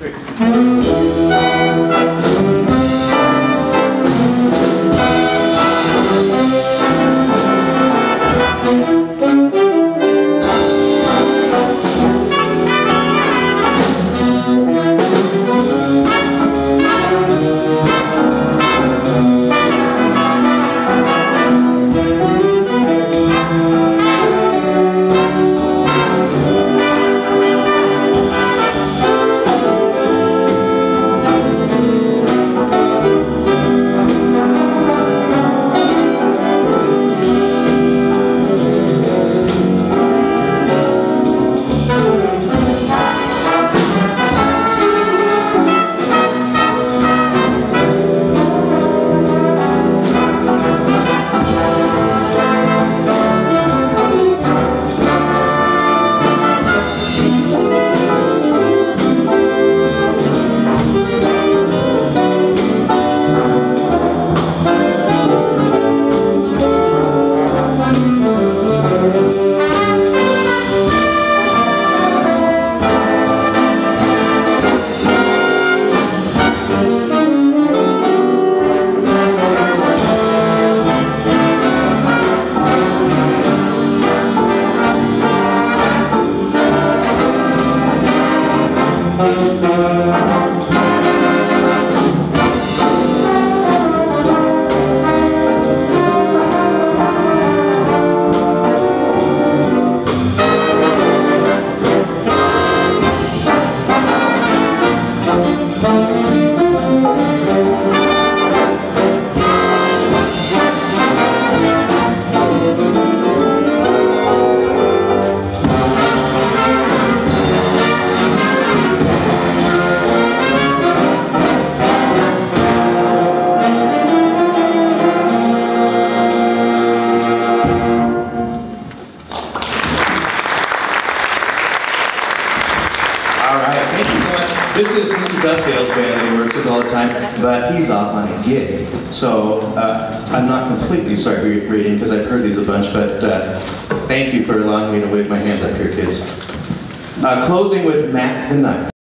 This is Mr. Duffield's band that he works with all the time, but he's off on a gig. So I'm not completely celebrating because I've heard these a bunch, but thank you for allowing me to wave my hands up here, kids. Closing with Matt the Knife.